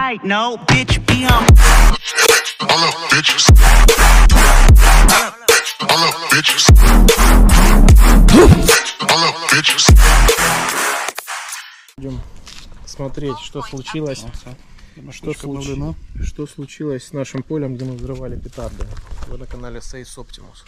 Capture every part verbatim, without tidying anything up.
right, no, bitch, be on. All up, bitches. All up, bitches. All up, bitches. Идем смотреть, что случилось. Что, случ... что случилось с нашим полем, где мы взрывали петарды. Вы на канале Сейс Оптимус.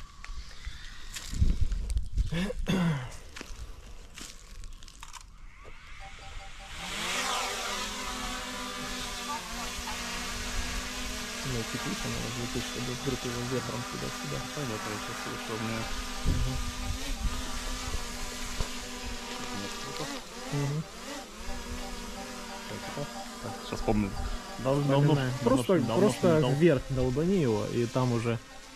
Ну, теперь она будет, чтобы вдруг его ветром сюда-сюда. Понятно, я сейчас слышу, у меня... Угу. Угу. Так, сейчас помню. Давно, просто давно, просто давно вверх долбани его, и там уже...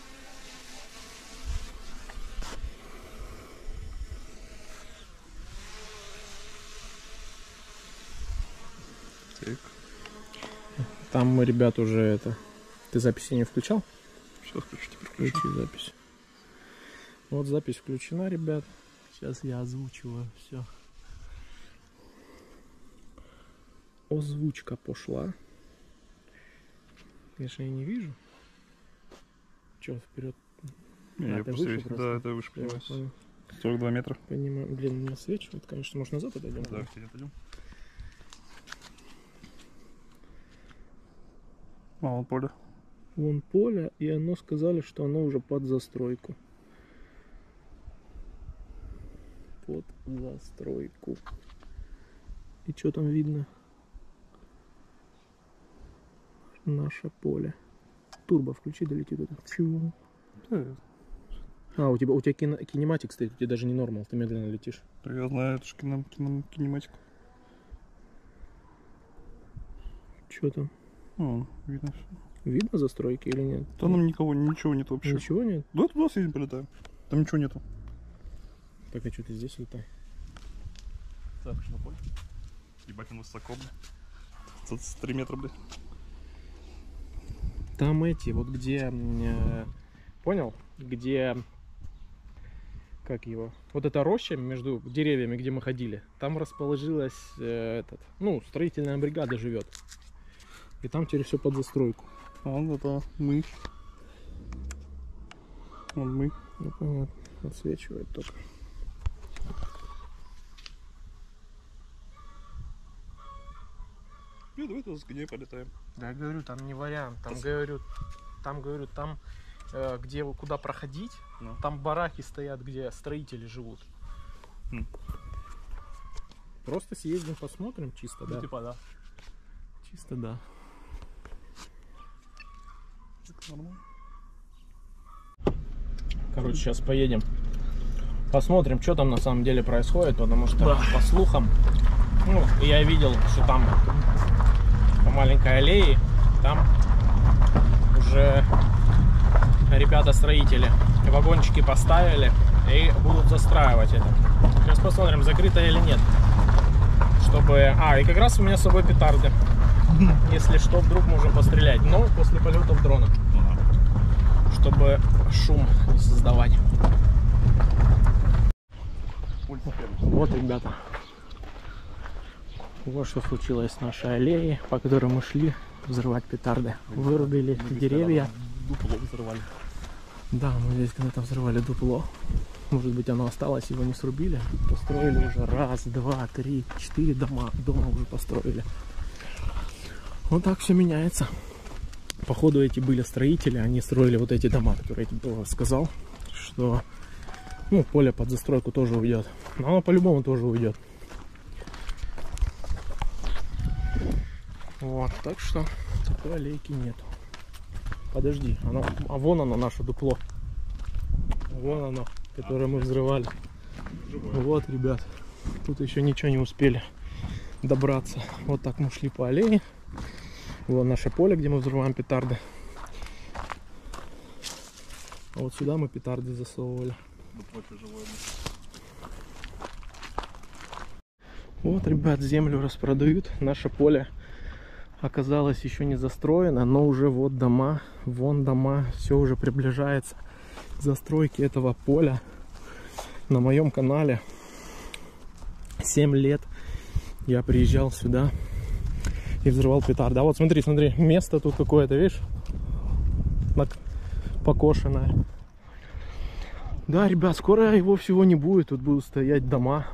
Так. Там мы, ребят, уже это... Ты записи не включал? Сейчас включу, теперь включу. Включи запись. Вот запись включена, ребят. Сейчас я озвучиваю все. Озвучка пошла. Конечно, я не вижу. Че, вперед? Не, а, я просто выше, просто? Да, это выше, понимаю. сорок два метра. Понимаю. Блин, не освечивает, конечно. Может, назад отойдем? Да, вперед отойдем. А, вон поле. Вон поле, и оно сказали, что оно уже под застройку. Под застройку. И что там видно? Наше поле. Турбо включи, долетит это. Чего? Да. А, у тебя, у тебя кино, кинематик стоит, у тебя даже не нормал, ты медленно летишь. Да, я знаю, это же кино, кино, кинематик. Что там? О, видно все. Видно застройки или нет? Там нам никого, ничего нет вообще. Ничего нет? Да, туда съездим, полетаем. Там ничего нету. Так, а что ты здесь летай? Так, что поле? Ебать, он высоко, бля. двадцать три метра, бля. Там эти, вот где, э, понял, где, как его, вот эта роща между деревьями, где мы ходили, там расположилась, э, этот, ну, строительная бригада живет. И там теперь все под застройку. А, это мы. Вон мы. Ну, понятно, отсвечивает только. Ну, давай туда с гней полетаем. Да, я говорю, там не вариант. Там, говорю, там, говорю, там, э, где, куда проходить, ну. Там бараки стоят, где строители живут. Хм. Просто съездим, посмотрим, чисто, ну, да. Типа, да. Чисто, да. Нормально. Короче, сейчас поедем. Посмотрим, что там на самом деле происходит, потому что, да, по слухам, ну, я видел, что там по маленькой аллее, там уже ребята-строители вагончики поставили и будут застраивать это. Сейчас посмотрим, закрыто или нет. Чтобы... А, и как раз у меня с собой петарды. Если что, вдруг можем пострелять. Но после полетов дрона. Чтобы шум не создавать. Вот, ребята. Вот что случилось с нашей аллеей, по которой мы шли взрывать петарды. Вырубили мы деревья. Дупло взрывали. Да, мы здесь когда-то взрывали дупло. Может быть, оно осталось, его не срубили. Построили уже раз, два, три, четыре дома. Дома уже построили. Вот так все меняется. Походу, эти были строители, они строили вот эти дома, которые я тебе сказал, что, ну, поле под застройку тоже уйдет. Но оно по-любому тоже уйдет. Вот, так что такой аллейки нету. Подожди, оно, а вон оно, наше дупло. Вон оно, которое мы взрывали. Вот, ребят, тут еще ничего не успели добраться. Вот так мы шли по аллее. Вот наше поле, где мы взрываем петарды. А вот сюда мы петарды засовывали. Вот, ребят, землю распродают. Наше поле оказалось еще не застроено, но уже вот дома, вон дома, все уже приближается к застройке этого поля. На моем канале семь лет я приезжал сюда и взрывал петарды. А вот смотри, смотри, место тут какое-то, видишь, покошенное. Да, ребят, скоро его всего не будет, тут будут стоять дома.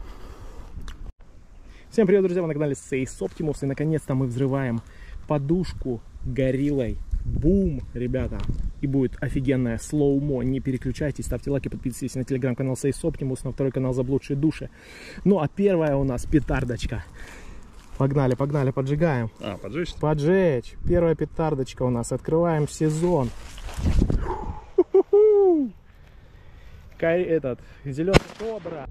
Всем привет, друзья, вы на канале Сейс Optimus, и наконец-то мы взрываем подушку гориллой. Бум, ребята! И будет офигенная слоумо. Не переключайтесь, ставьте лайки, подписывайтесь на телеграм-канал Сейс Optimus, на второй канал Заблудшие души. Ну а первая у нас петардочка. Погнали, погнали, поджигаем. А, поджечь? Поджечь. Первая петардочка у нас. Открываем сезон. Кай, этот, зеленый кобра.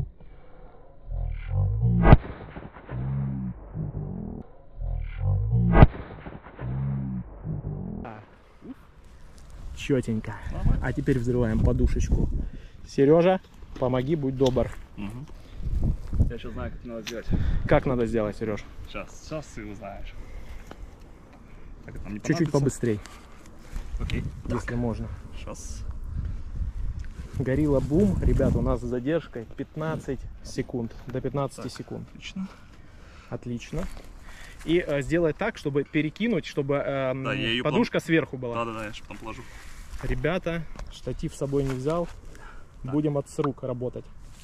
Четенько. А теперь взрываем подушечку. Сережа, помоги, будь добр. Угу. Я сейчас знаю, как надо сделать. Как надо сделать, Сереж? Сейчас, сейчас ты узнаешь. Чуть-чуть побыстрей. Окей. Если так. можно. Сейчас. Горилла бум, ребят, у нас с задержкой пятнадцать секунд. До пятнадцати так, секунд. Отлично. Отлично. И э, сделай так, чтобы перекинуть, чтобы э, да, я подушка план... сверху была. Да-да-да, я же потом положу. Ребята, штатив с собой не взял. Так. Будем от рук работать.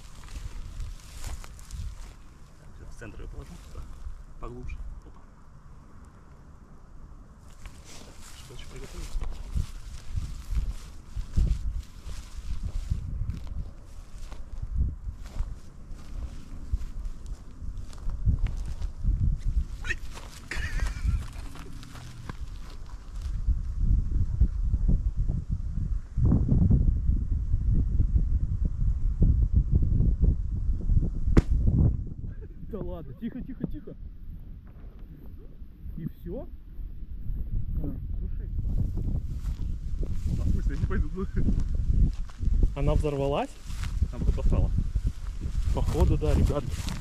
В центр я положу. Да. Поглубже. Опа. Что еще приготовить? Да ладно, тихо, тихо, тихо. И все? А, слушай. А в смысле, я не пойду. Она взорвалась? Она просто послала. Походу, да, ребят.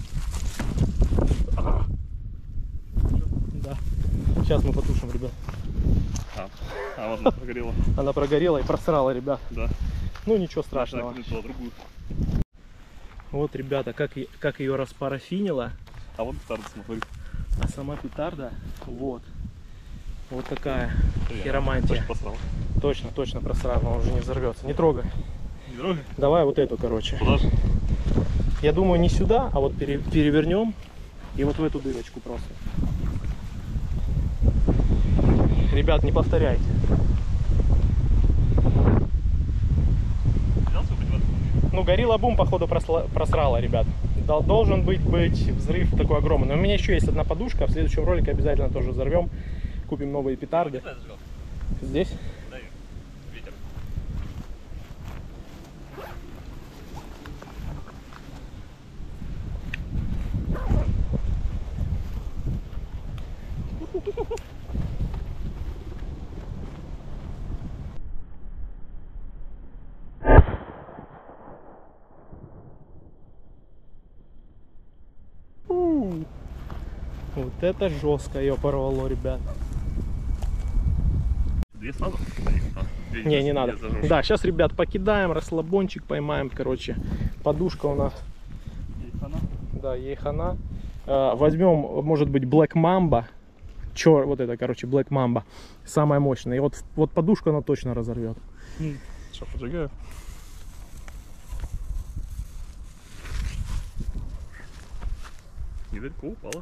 А. Да. Сейчас мы потушим, ребят. А, а вот она прогорела. Она прогорела и просрала, ребят. Да. Ну ничего страшного. Другую. Вот, ребята, как, как ее распарафинило. А вот петарда, смотри. А сама петарда, вот. Вот такая Я хиромантия. точно просрала. Точно, точно просрала, она уже не взорвется. Не трогай. Не трогай? Давай вот эту, короче. Куда же? Я думаю, не сюда, а вот пере, перевернем и вот в эту дырочку просто. Ребят, не повторяйте. Ну, горилла бум, походу, просрала, ребят. Должен быть, быть взрыв такой огромный. Но у меня еще есть одна подушка. В следующем ролике обязательно тоже взорвем. Купим новые петарды. Здесь? Ветер. Вот это жестко ее порвало, ребят. Две сразу? Не, не надо. Да, сейчас, ребят, покидаем, расслабончик поймаем, короче. Подушка у нас. Ей хана. Да, ей хана. Возьмем, может быть, Black Mamba. Чер, вот это, короче, Black Mamba. Самая мощная. И вот, вот подушку она точно разорвет. Сейчас поджигаю. Недалеко упала.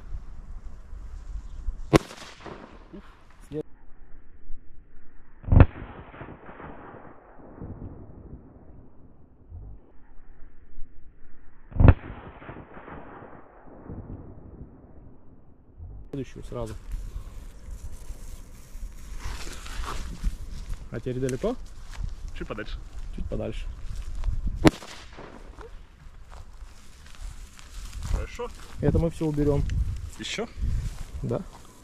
Следующую сразу. А теперь далеко? Чуть подальше. Чуть подальше. Хорошо. Это мы все уберем. Еще? Да.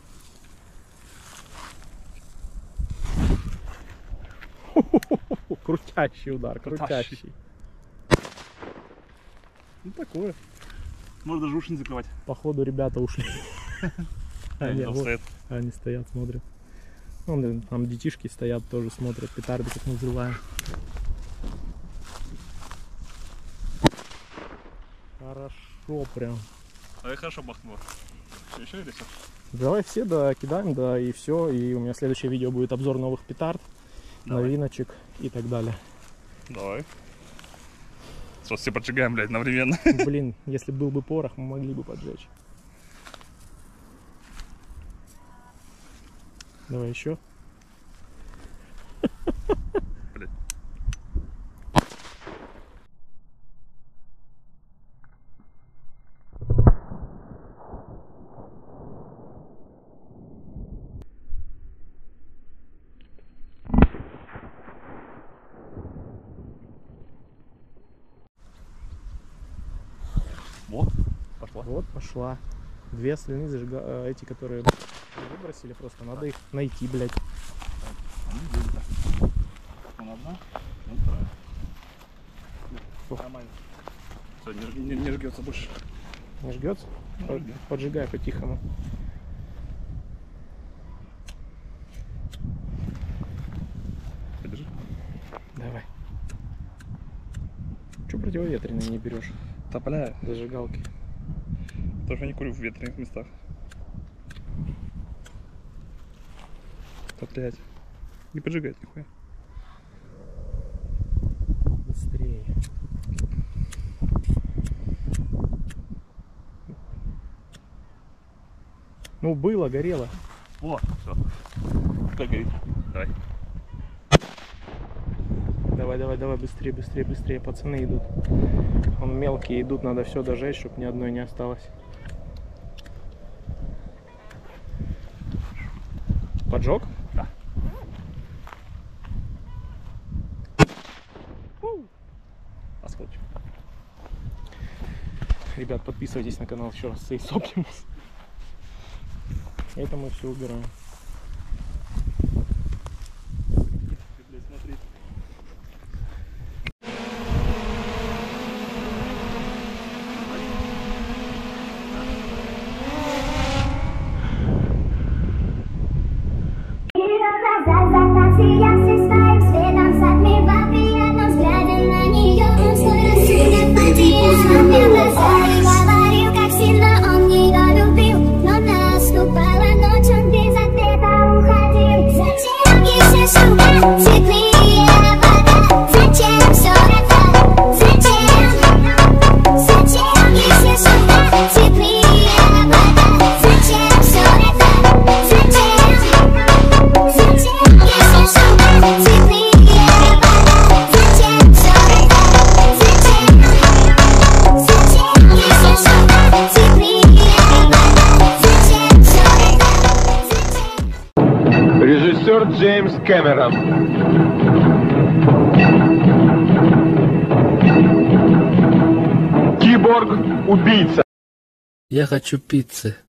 Крутящий удар, крутящий. Ну такое. Можно даже уши не закрывать. Походу ребята ушли. Они там стоят. Они стоят, смотрят. Вон, там детишки стоят, тоже смотрят петарды, как мы взрываем. Хорошо прям. А я хорошо бахнула. Еще или все? Давай все, да, кидаем, да, и все. И у меня следующее видео будет обзор новых петард, Давай. новиночек и так далее. Давай. Сейчас все поджигаем, блядь, одновременно. Блин, если был бы порох, мы могли бы поджечь. Давай еще. Блядь. Вот, пошла. Вот пошла. Две остальные зажига... э, эти, которые выбросили, просто надо их найти, блядь. Вон одна, вон вторая. Нормально. Все, не, не, не жгется больше. Не жгется? Не Под- жгёт. Поджигай по-тихому. Подержи. Давай. Че противоветренный не берешь? Да, бля, Зажигалки. тоже не курю в ветреных местах. Да, блядь. Не поджигает нихуя. Быстрее. Ну было, горело. Вот, все. Как горит. Давай. Давай, давай, давай, быстрее, быстрее, быстрее. Пацаны идут. Он мелкие идут, надо все дожечь, чтобы ни одной не осталось. Поджег? Да. Осколочек. Ребят, подписывайтесь на канал еще раз. Сейс Оптимус. Это мы все убираем. Блядь, смотри. Режиссер Джеймс Кэмерон. Киборг-убийца. Я хочу пиццы.